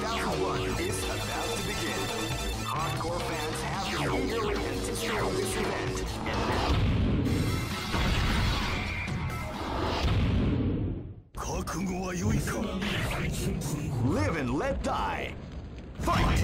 2001 is about to begin. Hardcore fans have been eagerly anticipating this event, and now... Live and let die! Fight!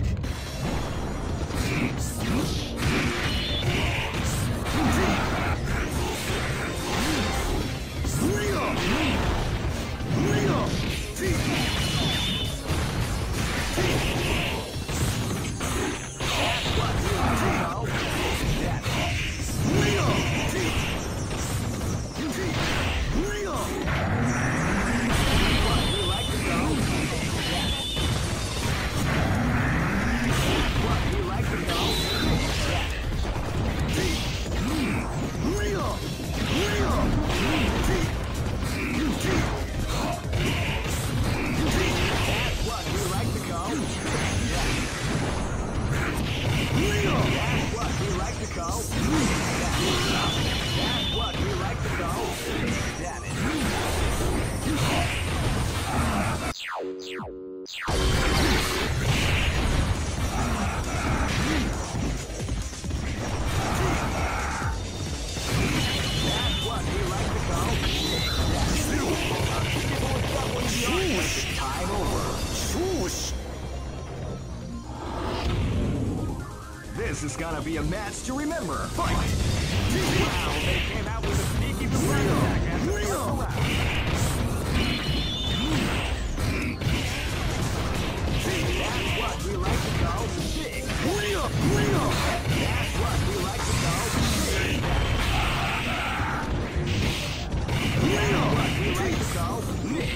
This is gonna be a match to remember. Fight! Wow, they came out with a sneaky surprise attack after the first round. That's what we like to call big. That's what we like to call big. That's what we like to call big.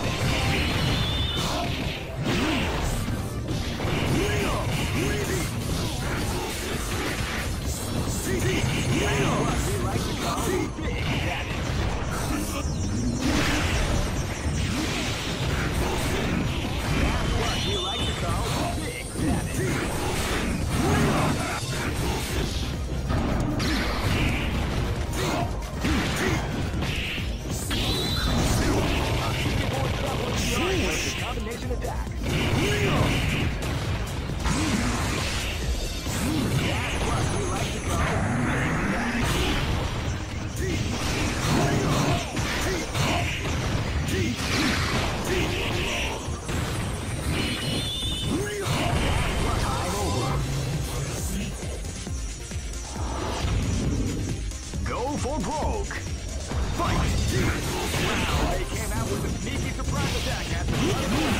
Combination attack. That's what we like to call time over. Go for broke. Fight! Wow, they came out with a sneaky surprise attack after the first round.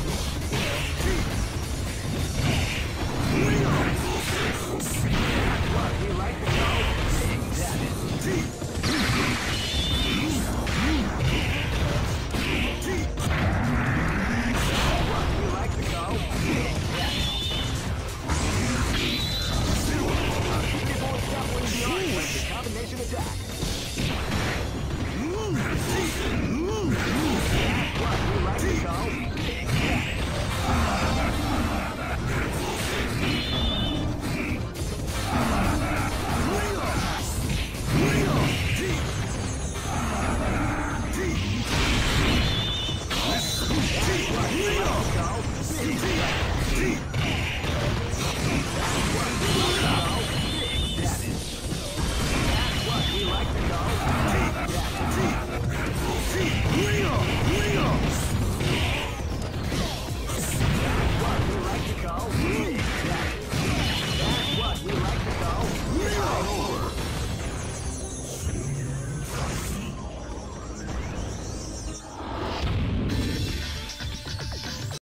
That's what we like to call big damage. That's what we like to call big damage. People will stop winning the arm with the combination attack. That's what we like to call big damage. That's what we like to call big damage.